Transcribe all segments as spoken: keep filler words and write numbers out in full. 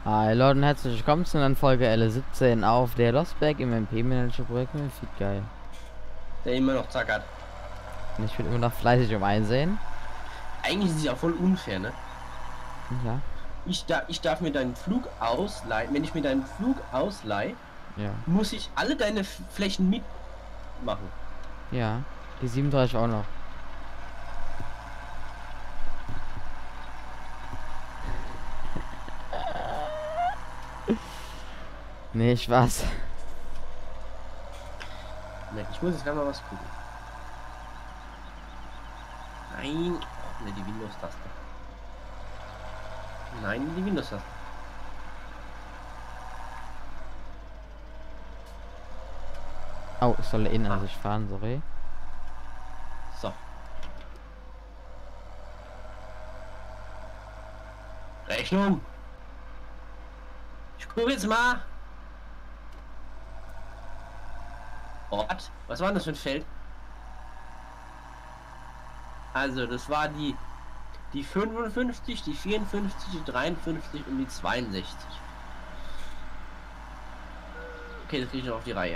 Hi Leute und herzlich willkommen zu einer Folge L siebzehn auf der Lostberg im M P-Manager Projekt mit Feed geil. Der immer noch zackert. Und ich bin immer noch fleißig um Einsehen. Eigentlich ist es ja voll unfair, ne? Ja, Ich, da, ich darf mir deinen Flug ausleihen. Wenn ich mir deinen Flug ausleihe, ja, muss ich alle deine F- Flächen mitmachen. ja. Die siebenunddreißig auch noch. Nee, Spaß. Moment, ich muss jetzt gerade mal was gucken. Nein. Oh, ne, die Windows-Taste. Nein, die Windows-Taste. Oh, ich soll in an Ah, sich fahren, sorry. so. Rechnung. Ich gucke jetzt mal. Ort. Was war denn das für ein Feld? Also, das war die, die fünfundfünfzig, die vierundfünfzig, die dreiundfünfzig und die zweiundsechzig. Okay, das kriege ich noch auf die Reihe.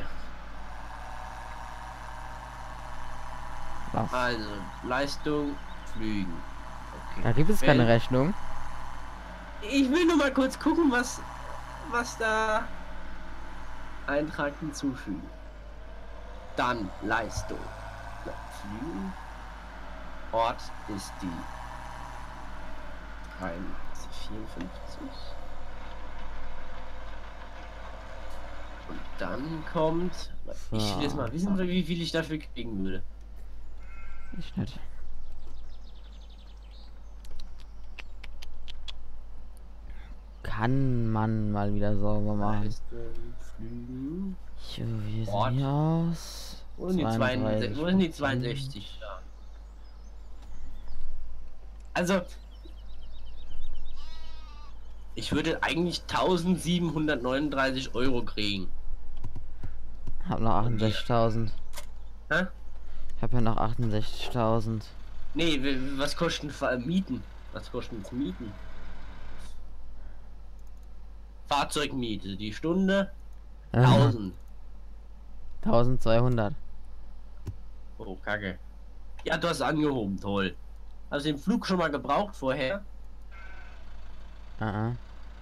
Was? Also, Leistung, Flügen. Okay. Da gibt es keine Feld. Rechnung. Ich will nur mal kurz gucken, was, was da Eintrag hinzufügen. Dann Leistung. Flügen. Ort ist die vierundfünfzig. Und dann kommt. So. Ich will jetzt mal wissen, wie viel ich dafür kriegen würde. Ich nicht. Kann man mal wieder sauber machen. Leistung, Flügen. Jo, wie sieht Ort. hier aus? Wo sind die zweiundsechzig? Wo sind die zweiundsechzig? Ja. Also, ich würde eigentlich tausendsiebenhundertneununddreißig Euro kriegen. Hab noch achtundsechzigtausend. Hä? Ich hab ja noch achtundsechzigtausend. Nee, w- was kosten Fa- Mieten? Was kosten jetzt Mieten? Fahrzeugmiete, die Stunde tausend. eintausendzweihundert. Oh, Kacke. Ja, du hast angehoben, toll. Hast du den Flug schon mal gebraucht vorher? Uh-uh.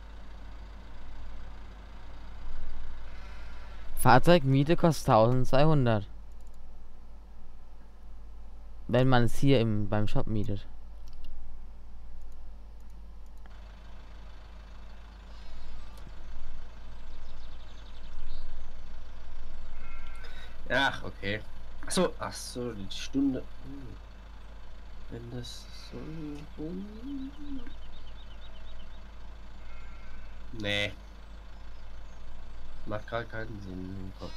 Fahrzeugmiete kostet eintausendzweihundert. Wenn man es hier im, beim Shop mietet. Ach, okay. Ach so, ach so, die Stunde. Hm. Wenn das so. Nee. Macht gerade keinen Sinn im Kopf.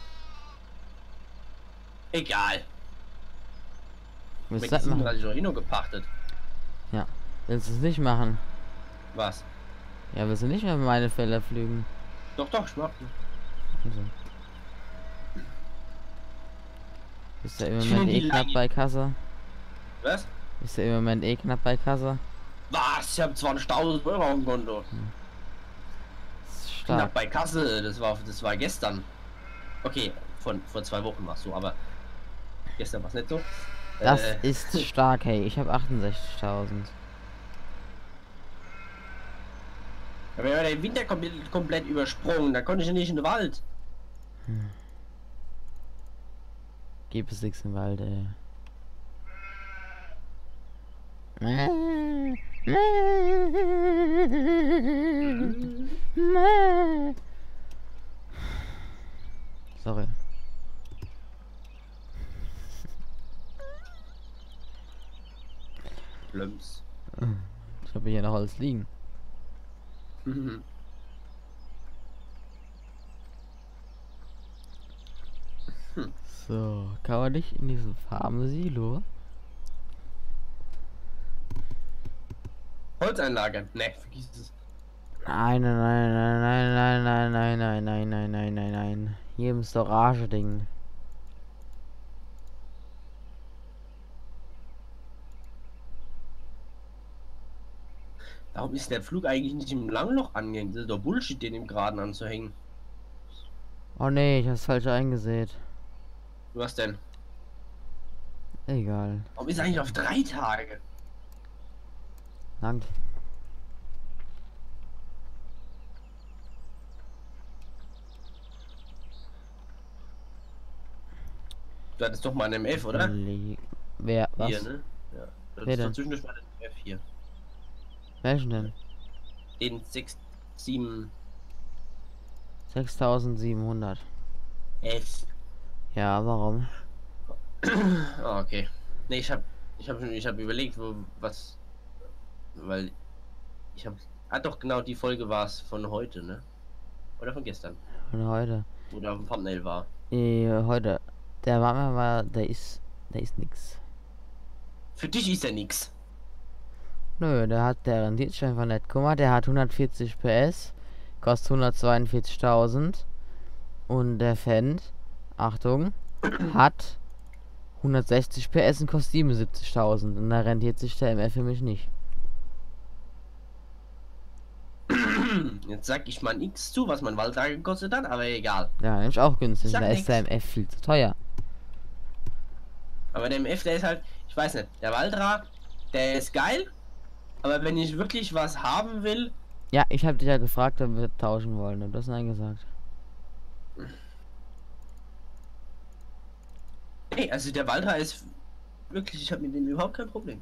Egal. Willst Mit du das diesem machen? hatte ich doch eh nur gepachtet. Ja. Willst du es nicht machen? Was? Ja, willst du nicht mehr meine Fälle flügen? Doch, doch, ich mach. Also. Bist du im Ich Moment finde eh die knapp Leine- bei Kasse? Was? Bist du im Moment eh knapp bei Kasse? Was? Ich habe zwanzigtausend Euro auf dem Konto. Das ist Knapp stark. bei Kasse, das war das war gestern. Okay, von vor zwei Wochen war es so, aber gestern war es nicht so. Das Äh, ist stark, hey. Ich habe achtundsechzigtausend. aber wir haben den Winter komplett, komplett übersprungen, da konnte ich ja nicht in den Wald. Gibt es nichts im Wald, ey. Sorry. Plumps. Ich habe hier noch alles liegen. So, kann man nicht in diesem Farm-Silo? Holzeinlage. Ne, vergiss es. Nein, nein, nein, nein, nein, nein, nein, nein, nein, nein, nein, nein. Hier im Storage-Ding. Warum ist der Flug eigentlich nicht im Langloch angehängt? Das ist doch Bullshit, den im Geraden anzuhängen. Oh nee, ich hab's falsch eingesät. Was denn? Egal. Warum ist er eigentlich auf drei Tage? Danke. Du hattest doch mal einen M F, oder? Le Wer? Was? Hier, ne? Ja. Das Wer ist doch denn? zwischendurch mal ein M F hier. Welchen denn? Den sechs, sieben sechstausendsiebenhundert. S. Ja, warum? Ah, okay. Ne, ich hab, ich hab, ich hab überlegt, wo, was, weil ich hab, ah doch, genau, die Folge war es von heute, ne? Oder von gestern, Von heute. wo der auf dem Thumbnail war. Eh, heute. Der war mir mal, der ist, der ist nix. Für dich ist er nix. Nö, der hat, der rentiert sich einfach nicht. Guck mal, der hat hundertvierzig P S, kostet hundertzweiundvierzigtausend und der Fendt, Achtung, hat hundertsechzig P S und kostet siebenundsiebzigtausend und da rentiert sich der M F für mich nicht. Jetzt sag ich mal nichts zu, was mein Waldtag gekostet hat, aber egal. Ja, nämlich auch günstig. Sag Da nix. ist der M F viel zu teuer. Aber der M F, der ist halt, ich weiß nicht, der Waldra, der ist geil, aber wenn ich wirklich was haben will, Ja, ich habe dich ja gefragt, ob wir tauschen wollen. Und du hast nein gesagt. nee, also der Waldra ist wirklich, ich habe mit dem überhaupt kein Problem.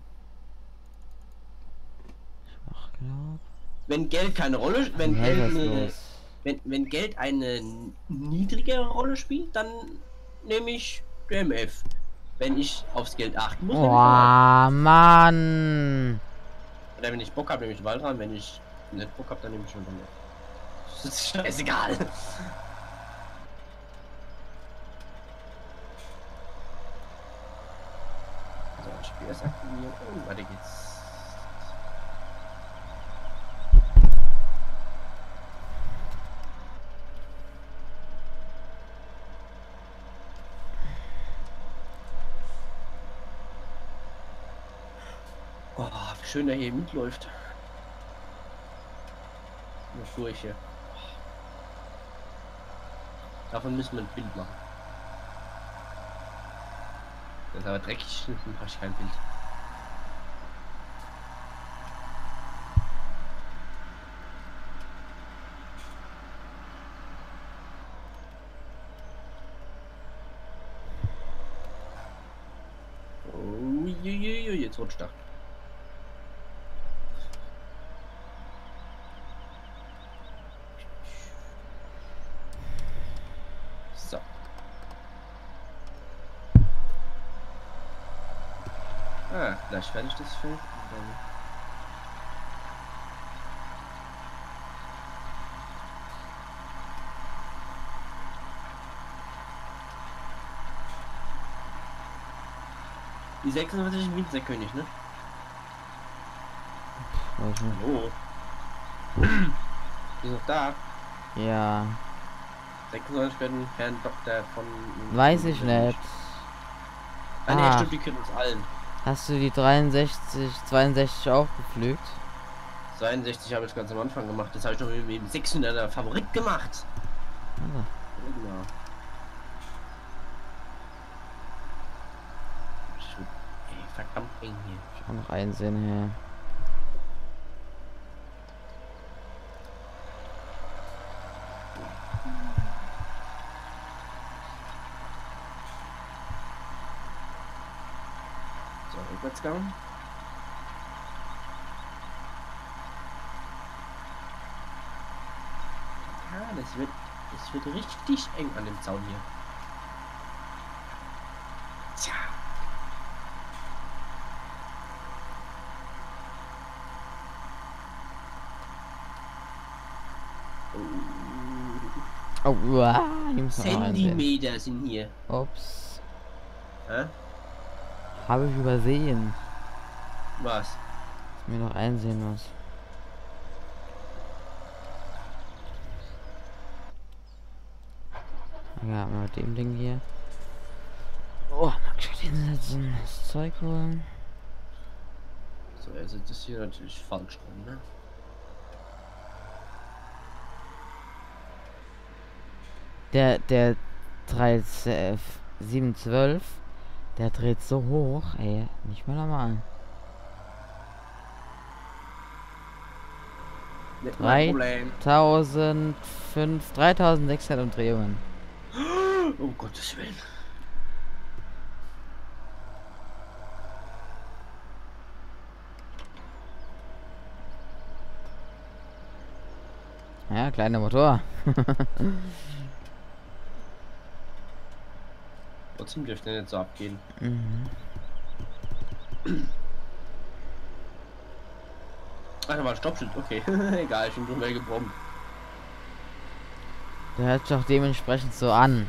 Ach, glaub. Wenn Geld keine Rolle, wenn Hey, Geld was eine, los? wenn, wenn Geld eine niedrigere Rolle spielt, dann nehme ich den M F. Wenn ich aufs Geld achten muss, nehme ich den Waldra. Oh, Mann. Oder wenn ich Bock habe, nehme ich den Waldra, wenn ich nicht Bock habe, dann nehme ich schon den M F. Das ist scheißegal. So, ich spiele erst aktivieren. Oh, weiter geht's. Oh, wie schön der hier mitläuft. Nur Furche. Davon müssen wir ein Bild machen. Das ist aber dreckig, dann mache ich kein Bild. Oh, je, je, je, jetzt rutscht er. So. Ah, gleich fertig das Feld. Und dann die sechsundvierzig Winzerkönig, ne? Weiß nicht. Hallo. Ist noch da? Ja, sechsundneunzig werden Herrn Doktor von. weiß ich nicht. Ah, ne, Ah. stimmt, die können uns allen. Hast du die dreiundsechzig, zweiundsechzig auch gepflügt? zweiundsechzig habe ich ganz am Anfang gemacht. Das habe ich noch mit dem sechshunderter Favorit gemacht. Also, Genau. Shit. Ey, verdammt eng hier. ich kann noch einsehen hier. So, Rückwärtsgang. Ja, das wird, das wird richtig eng an dem Zaun hier. Tja. Oh, uah, ich muss noch einsehen. Zentimeter sind hier. Ups, Hä? habe ich übersehen. Was? Dass ich mir noch einsehen muss. Ja, mal mit dem Ding hier. Oh, mal gescheit hinsetzen. Das Zeug holen. So, also das hier natürlich falsch rum, ne? Der, der drei sieben zwölf, der dreht so hoch, ey. Nicht mehr normal. Nicht mein Problem. dreitausendfünf, dreitausendsechshundert Umdrehungen. Um Gottes Willen. Ja, kleiner Motor. Trotzdem dürfte er nicht so abgehen. Mhm. Ach, da war ein Stoppschild, okay. Egal, ich bin drüber gebrummt. Der hört sich doch dementsprechend so an.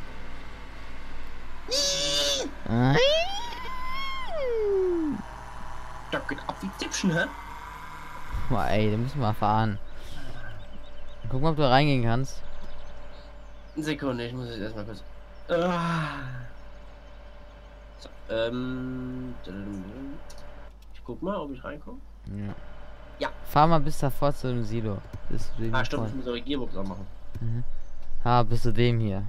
Da geht ab wie Zipschen, hä? Boah, ey, da müssen wir mal fahren. Guck mal, ob du reingehen kannst. Eine Sekunde, ich muss jetzt erstmal kurz. Ah. So, ähm. Ich guck mal, ob ich reinkomme. Ja. Ja. Fahr mal bis davor zu dem Silo. Bis zu dem Ah, stimmt, vor- ich muss eure Gearbox auch machen. Mhm. Ah, bis zu dem hier.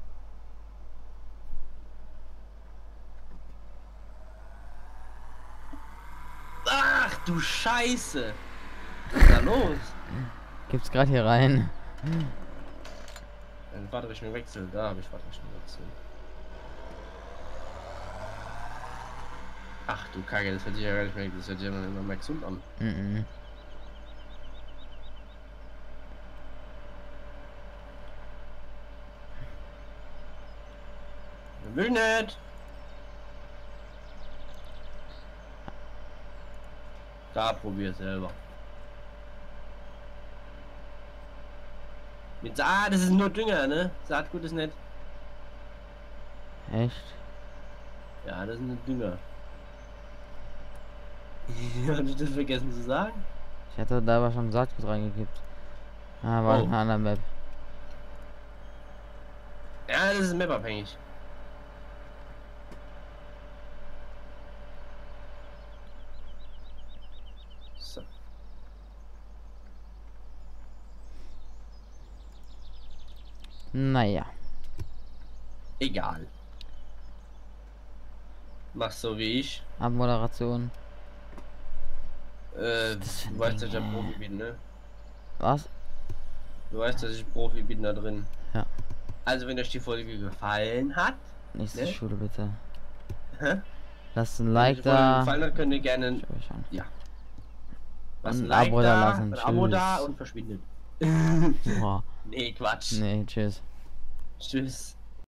Ach du Scheiße! Was ist da los? Gibt's gerade hier rein. Ein Fahrtrichtung wechseln, da habe ich Fahrtrichtung wechseln. Ach du Kacke, das hört sich ja gar nicht mehr, das hört sich ja immer mehr gesund an. Mhm. Will nicht! Da probier selber. Mit Sa ah, das ist nur Dünger, ne? Saatgut ist nicht. Echt? Ja, das ist nur Dünger. Hatte ich das vergessen zu sagen? Ich hatte da aber schon Saatgut reingekippt. Ah, war Oh. eine andere Map. Ja, das ist mapabhängig. So. Naja. Egal. Mach so wie ich. Abmoderation. Äh, das für ein du weißt, dass ich Ding, ein ey? Profi bin, ne? Was? Du weißt, dass ich Profi bin da drin. Ja. Also, wenn euch die Folge gefallen hat, Nächste Ne? Schule bitte. hä? Lasst ein Wenn euch Like die Folge da. gefallen hat, könnt ihr gerne Ich euch an. ja. Was Und ein ein Like Abo da da, lassen. ein Abo da Tschüss. und verschwindet. Boah. Nee, Quatsch. Nee, tschüss. Tschüss.